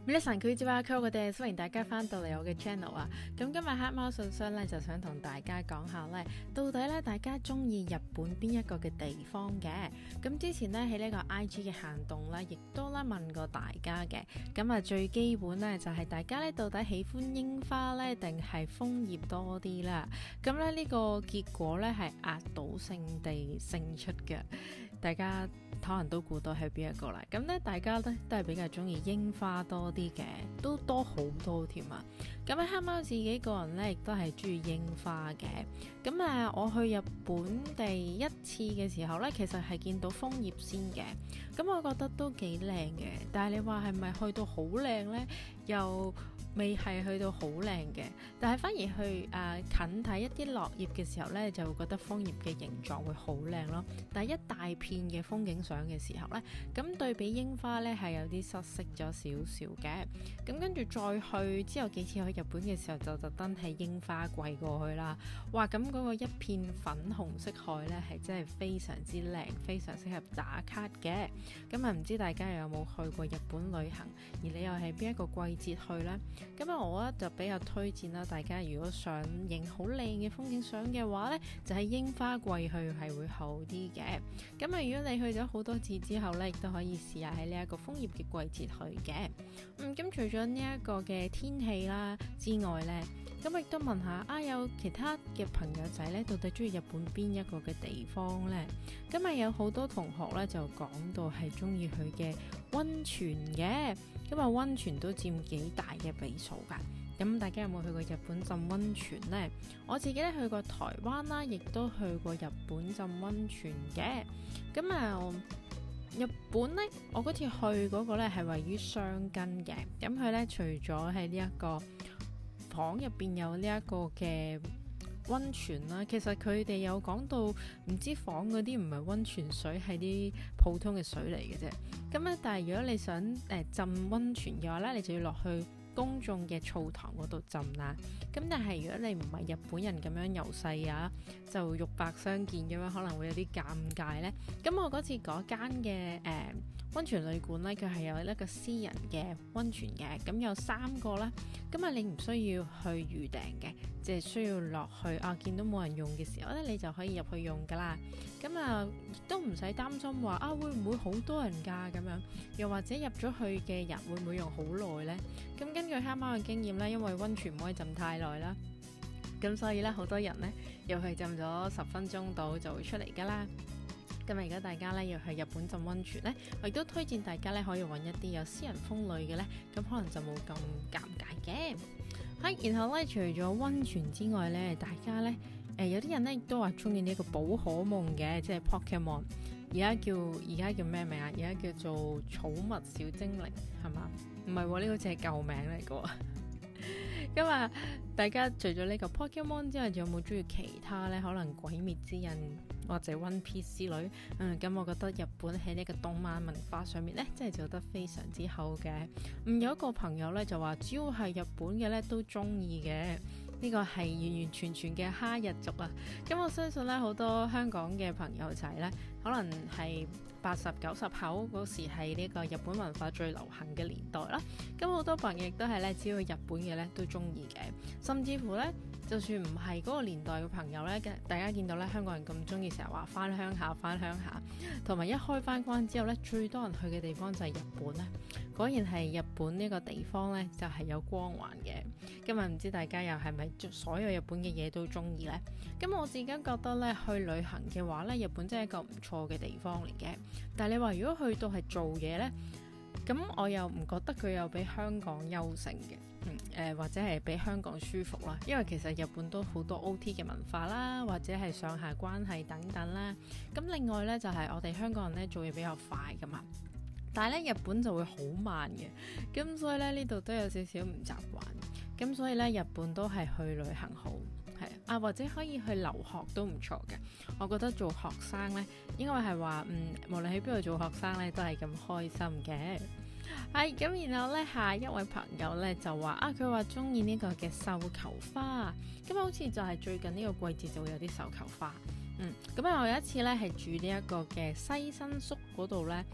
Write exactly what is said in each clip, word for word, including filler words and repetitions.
皆さんこんにちは，我哋歡迎大家翻到嚟我嘅 channel 啊！咁今日黑貓信箱咧就想同大家講下咧，到底咧大家中意日本邊一個嘅地方嘅？咁之前咧喺呢個 I G 嘅限動咧，亦都咧問過大家嘅。咁啊最基本咧就係、是、大家咧到底喜歡櫻花咧定係楓葉多啲啦？咁咧呢、這個結果咧係壓倒性地勝出嘅，大家可能都估到係邊一個啦。咁咧大家咧都係比較中意櫻花多啲嘅，都多好多添啊！咁喺黑貓自己個人咧，亦都係中意櫻花嘅。咁啊，我去日本第一次嘅時候咧，其實係見到楓葉先嘅。咁我覺得都幾靚嘅，但係你話係咪去到好靚咧？又未係去到好靚嘅，但係反而去誒、呃、近睇一啲落葉嘅時候咧，就會覺得楓葉嘅形狀會好靚咯。但係一大片嘅風景相嘅時候咧，咁對比櫻花咧係有啲失色咗少少嘅。咁跟住再去之後幾次去日本嘅時候，就特登喺櫻花季過去啦。哇！咁嗰個一片粉紅色海咧，係真係非常之靚，非常適合打卡嘅。咁啊，唔知大家有冇去過日本旅行，而你又係邊一個季節去呢？咁啊，我咧就比較推薦啦，大家如果想影好靚嘅風景相嘅話呢，就喺櫻花季去係會好啲嘅。咁啊，如果你去咗好多次之後呢，亦都可以試下喺呢一個楓葉嘅季節去嘅。嗯，咁除咗呢一個嘅天氣啦之外呢，咁亦都問下啊，有其他嘅朋友仔呢，到底中意日本邊一個嘅地方呢？咁啊，有好多同學呢，就講到係中意佢嘅溫泉嘅，咁啊溫泉都佔幾大嘅比數噶。咁大家有冇去過日本浸溫泉呢？我自己咧去過台灣啦，亦都去過日本浸溫泉嘅。咁啊，日本呢，我嗰次去嗰個咧係位於箱根嘅。咁佢咧除咗喺呢一個房入邊有呢一個嘅溫泉啦，其實佢哋有講到唔知房嗰啲唔係溫泉水，係啲普通嘅水嚟嘅啫。咁咧，但係如果你想誒、呃、浸溫泉嘅話咧，你就要落去公眾嘅澡堂嗰度浸啦。咁但係如果你唔係日本人咁樣由細啊，就肉白相見咁樣，可能會有啲尷尬呢。咁我嗰次嗰間嘅誒溫泉旅館呢，佢係有一個私人嘅溫泉嘅，咁有三個啦。咁啊，你唔需要去預訂嘅，即係需要落去啊，見到冇人用嘅時候咧，你就可以入去用噶啦。咁啊，亦都唔使擔心話啊會唔會好多人㗎咁樣，又或者入咗去嘅人會唔會用好耐呢？咁根據黑貓嘅經驗咧，因為溫泉唔可以浸太耐啦，咁所以咧好多人咧又係浸咗十分鐘到就會出嚟噶啦。咁啊，如果大家咧要去日本浸溫泉咧，我亦都推薦大家咧可以揾一啲有私人風呂嘅咧，咁可能就冇咁尷尬嘅。係，然後咧除咗溫泉之外咧，大家咧誒、呃、有啲人咧亦都話中意呢一個寶可夢嘅，即係 Pokemon。而家叫而家叫咩名啊？而家叫做寵物小精靈係嘛？唔係喎，呢個只係舊名嚟嘅喎。咁啊，大家除咗呢個 Pokemon 之外，仲有冇中意其他呢？可能鬼滅之刃或者 One Piece 之類。嗯，咁我覺得日本喺呢個動漫文化上面呢，真係做得非常之好嘅。嗯，有一個朋友呢，就話，只要係日本嘅呢，都中意嘅。呢個係完完全全嘅哈日族啊！咁我相信咧，好多香港嘅朋友仔咧，可能係八十九十後嗰時係呢個日本文化最流行嘅年代啦。咁好多朋友亦都係咧，只要日本嘅咧都中意嘅，甚至乎咧，就算唔係嗰個年代嘅朋友咧，大家見到咧香港人咁中意成日話翻鄉下翻鄉下，同埋一開翻關之後咧，最多人去嘅地方就係日本咧。果然係日本呢個地方咧，就係有光環嘅。今日唔知大家又係咪所有日本嘅嘢都中意呢？咁我自己覺得咧，去旅行嘅話咧，日本真係一個唔錯嘅地方嚟嘅。但係你話如果去到係做嘢呢，咁我又唔覺得佢有比香港優勝嘅，嗯誒、呃、或者係比香港舒服啦。因為其實日本都好多 O T 嘅文化啦，或者係上下關係等等啦。咁另外呢，就係、是、我哋香港人咧做嘢比較快噶嘛。但係咧，日本就會好慢嘅，咁所以咧呢度都有少少唔習慣，咁所以咧日本都係去旅行好，係啊，或者可以去留學都唔錯嘅。我覺得做學生咧，應該係話，嗯，無論喺邊度做學生咧，都係咁開心嘅。係咁，然後咧下一位朋友咧就話啊，佢話中意呢個嘅繡球花，咁好似就係最近呢個季節就會有啲繡球花。嗯，咁啊我有一次咧係住呢一個嘅西新宿嗰度咧。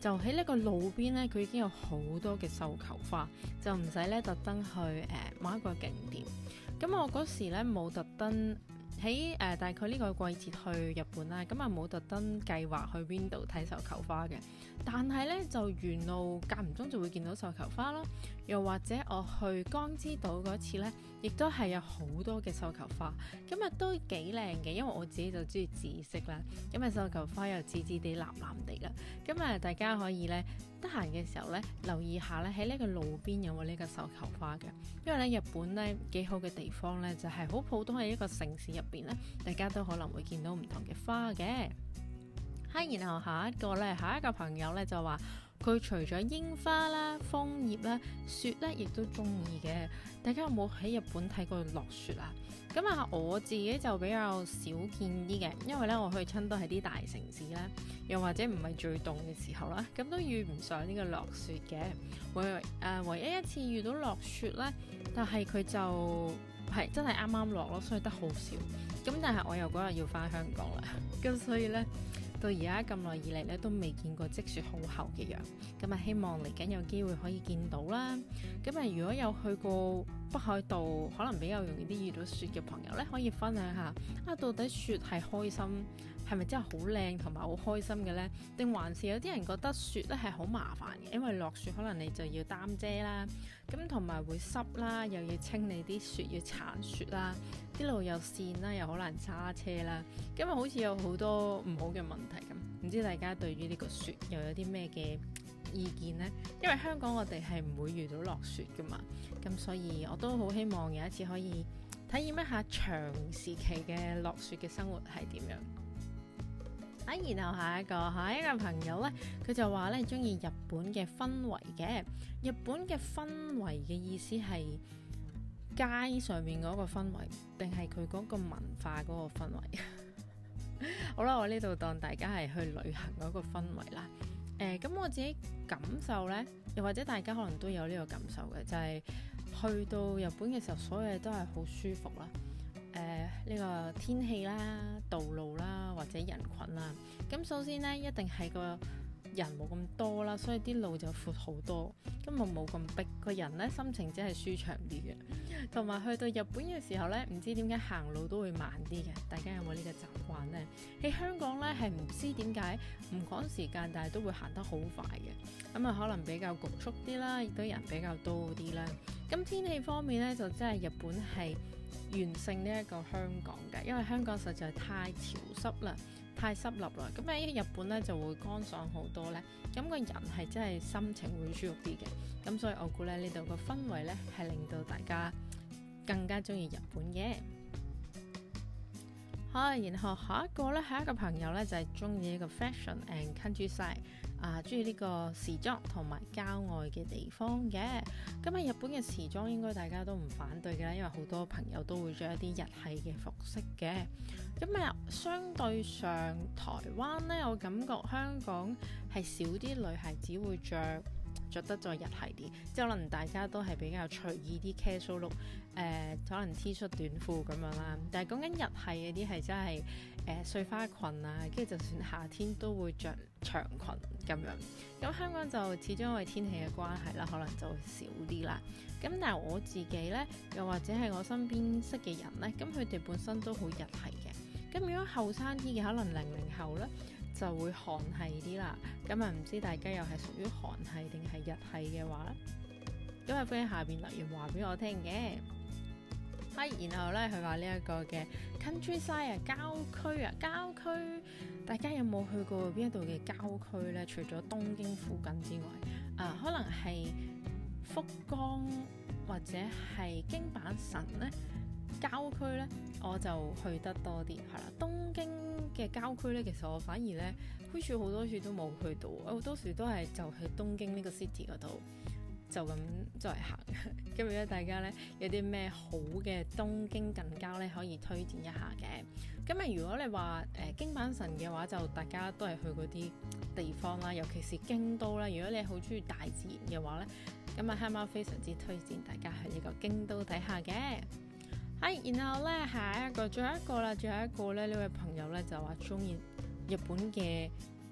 就喺呢個路邊咧，佢已經有好多嘅繡球花，就唔使咧特登去誒、呃、某一個景點。咁我嗰時咧冇特登喺誒大概呢個季節去日本啦，咁啊冇特登計劃去邊度睇繡球花嘅。但係咧就沿路間唔中就會見到繡球花咯，又或者我去江之島嗰次咧，亦都係有好多嘅繡球花，咁啊都幾靚嘅，因為我自己就中意紫色啦，咁啊繡球花又紫紫地藍藍地啦，咁啊大家可以咧得閒嘅時候咧留意下咧喺呢個路邊有冇呢個繡球花嘅，因為咧日本咧幾好嘅地方咧就係、是、好普通喺一個城市入邊咧，大家都可能會見到唔同嘅花嘅。係，然後下一個咧，下一個朋友咧就話佢除咗櫻花啦、楓葉啦、雪咧，亦都中意嘅。大家有冇喺日本睇過落雪啊？咁啊，我自己就比較少見啲嘅，因為咧我去親都係啲大城市啦，又或者唔係最凍嘅時候啦，咁都遇唔上呢個落雪嘅。唯誒、呃、唯一一次遇到落雪咧，但係佢就係真係啱啱落咯，所以得好少。咁但係我又嗰日要翻香港啦，咁所以咧。到而家咁耐以嚟咧，都未見過積雪好厚嘅樣，咁啊希望嚟緊有機會可以見到啦。咁啊，如果有去過北海道，可能比較容易啲遇到雪嘅朋友咧，可以分享下啊，到底雪係開心，係咪真係好靚同埋好開心嘅呢？定還是有啲人覺得雪咧係好麻煩嘅，因為落雪可能你就要擔遮啦，咁同埋會濕啦，又要清理啲雪，要鏟雪啦，啲路又跣啦，又好難揸車啦，咁啊好似有好多唔好嘅問題咁。唔知大家對於呢個雪又有啲咩嘅意見呢？因為香港我哋係唔會遇到落雪噶嘛，咁所以我都好希望有一次可以體驗一下長時期嘅落雪嘅生活係點樣。啊，然後下一個下一個朋友呢，佢就話咧中意日本嘅氛圍嘅。日本嘅氛圍嘅意思係街上面嗰個氛圍，定係佢嗰個文化嗰個氛圍？好啦，我呢度當大家係去旅行嗰個氛圍啦。誒、呃，咁我自己感受呢，又或者大家可能都有呢個感受嘅，就係、是、去到日本嘅時候，所有嘢都係好舒服啦。誒、呃，呢、這個天氣啦、道路啦，或者人群啦。咁首先呢，一定係個人冇咁多啦，所以啲路就闊好多，根本冇咁逼，個人咧心情真係舒暢啲嘅。同埋去到日本嘅時候咧，唔知點解行路都會慢啲嘅，大家有冇呢個習慣呢？喺香港咧係唔知點解唔趕時間，但係都會行得好快嘅。咁啊，可能比較局促啲啦，亦都人比較多啲啦。咁天氣方面咧，就真係日本係完勝呢一個香港嘅，因為香港實在太潮濕啦。太濕立啦，咁喺日本咧就會乾爽好多咧，咁個人係真係心情會舒服啲嘅，咁所以我估咧呢度個氛圍咧係令到大家更加中意日本嘅。好，然後下一個咧，下一個朋友咧就係中意呢個 fashion and countryside， 啊，中意呢個時裝同埋郊外嘅地方嘅。咁喺日本嘅時裝應該大家都唔反對嘅啦，因為好多朋友都會着一啲日系嘅服飾嘅。咁啊，相對上台灣咧，我感覺香港係少啲女孩子會着着得再日系啲，即係可能大家都係比較隨意啲 casual look，誒、呃、可能 T 恤短褲咁樣啦。但係講緊日系嗰啲係真係誒、呃、碎花裙啊，跟住就算夏天都會着長裙咁樣。咁香港就始終因為天氣嘅關係啦，可能就會少啲啦。咁但係我自己咧，又或者係我身邊識嘅人咧，咁佢哋本身都好日系嘅。咁如果後生啲嘅，可能零零後咧，就會韓系啲啦。咁啊，唔知大家又係屬於韓系定係日系嘅話咧？咁啊，歡迎下邊留言話俾我聽嘅。係，然後咧佢話呢一個嘅 countryside 啊，郊區啊，郊區，大家有冇去過邊一度嘅郊區咧？除咗東京附近之外，啊、呃，可能係福岡或者係京阪神咧。郊區咧，我就去得多啲，係啦。東京嘅郊區咧，其實我反而咧，好似好多次都冇去到，好多時都係就喺東京呢個 city 嗰度就咁周圍行。咁如果大家咧有啲咩好嘅東京近郊咧，可以推薦一下嘅。咁啊，如果你話誒、呃、京阪神嘅話，就大家都係去嗰啲地方啦，尤其是京都啦。如果你好中意大自然嘅話咧，咁啊黑貓非常之推薦大家去呢個京都睇下嘅。係，然後咧下一個，最後一個啦，最後一個咧呢位朋友咧就話中意日本嘅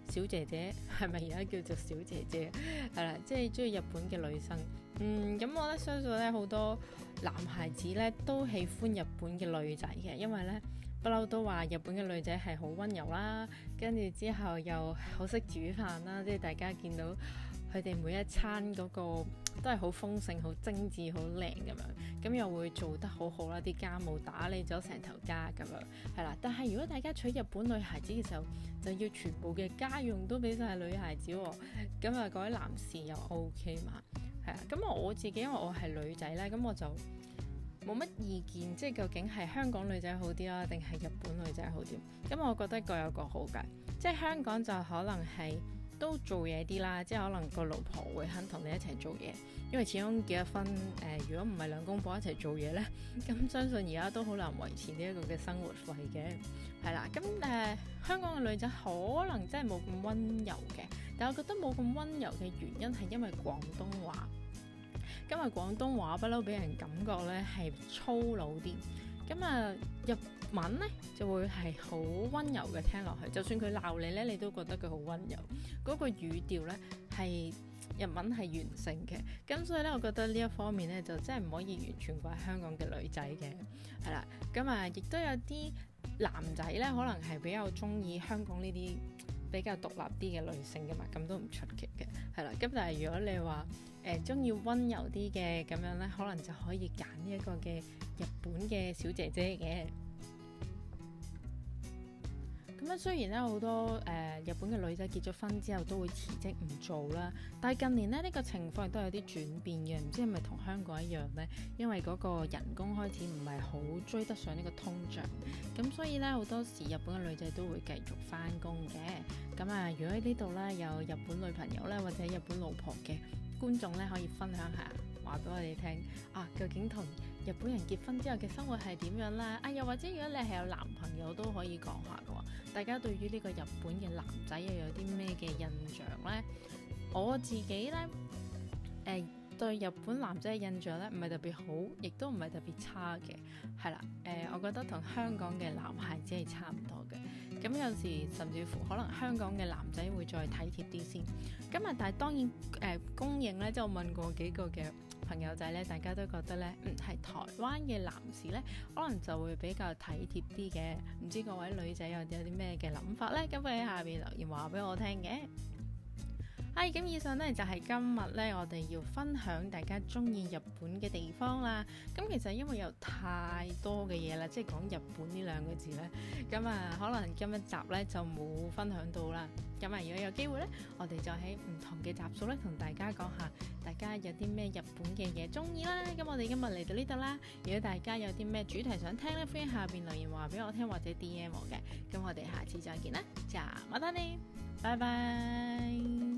小姐姐，係咪而家叫做小姐姐？係啦，即係中意日本嘅女生。嗯，咁我咧相信咧好多男孩子咧都喜歡日本嘅女仔嘅，因為咧不嬲都話日本嘅女仔係好溫柔啦，跟住之後又好識煮飯啦，即係大家見到佢哋每一餐嗰個都係好豐盛、好精緻、好靚咁樣，咁又會做得好好啦，啲家務打理咗成頭家咁樣，係啦。但係如果大家娶日本女孩子嘅時候，就要全部嘅家用都俾晒女孩子喎，咁啊各位男士又 OK 嘛？係啊，咁我自己因為我係女仔咧，咁我就冇乜意見，即係究竟係香港女仔好啲啦，定係日本女仔好啲？咁我覺得各有各好㗎，即係香港就可能係都做嘢啲啦，即係可能個老婆會肯同你一齊做嘢，因為始終結咗婚誒、呃，如果唔係兩公婆一齊做嘢咧，咁相信而家都好難維持呢一個嘅生活費嘅，係啦。咁誒、呃、香港嘅女仔可能真係冇咁溫柔嘅，但係我覺得冇咁溫柔嘅原因係因為廣東話。因為廣東話不嬲俾人感覺咧係粗魯啲，咁啊日文咧就會係好溫柔嘅聽落去，就算佢鬧你咧，你都覺得佢好溫柔，嗰、那個語調咧係日文係完成嘅，咁所以咧我覺得呢一方面咧就真係唔可以完全怪香港嘅女仔嘅，係啦，咁啊亦都有啲男仔咧可能係比較中意香港呢啲比較獨立啲嘅女性嘅嘛，咁都唔出奇嘅，係啦。咁但係如果你話誒中意溫柔啲嘅咁樣咧，可能就可以揀呢一個嘅日本嘅小姐姐嘅。咁啊，雖然咧好多誒、呃、日本嘅女仔結咗婚之後都會辭職唔做啦，但係近年咧呢、呢個情況亦都有啲轉變嘅，唔知係咪同香港一樣呢？因為嗰個人工開始唔係好追得上呢個通脹，咁所以咧好多時日本嘅女仔都會繼續返工嘅。咁啊，如果喺呢度咧有日本女朋友咧或者日本老婆嘅觀眾咧，可以分享下話俾我哋聽啊，究竟同日本人結婚之後嘅生活係點樣啦？啊，又或者如果你係有男朋友都可以講下嘅喎。大家對於呢個日本嘅男仔又有啲咩嘅印象呢？我自己咧，誒、呃、對日本男仔嘅印象咧，唔係特別好，亦都唔係特別差嘅，係啦，誒、呃，我覺得同香港嘅男孩子係差唔多嘅。咁有時甚至乎可能香港嘅男仔會再體貼啲先。咁啊，但係當然誒、呃、公認咧，即係我問過幾個嘅朋友仔咧，大家都覺得咧，嗯，係台灣嘅男士咧，可能就會比較體貼啲嘅。唔知各位女仔有有啲咩嘅諗法咧？咁喺下邊留言話俾我聽嘅。係咁，以上咧就係、是、今日咧我哋要分享大家中意日本嘅地方啦。咁其實因為有太多嘅嘢啦，即係講日本呢兩個字咧，咁啊可能今一集咧就冇分享到啦。咁啊，如果有機會咧，我哋就喺唔同嘅集數咧同大家講下，大家有啲咩日本嘅嘢中意啦。咁我哋今日嚟到呢度啦。如果大家有啲咩主題想聽咧，歡迎下邊留言話俾我聽或者 D M 我嘅。咁我哋下次再見啦，じゃあまたね，拜拜。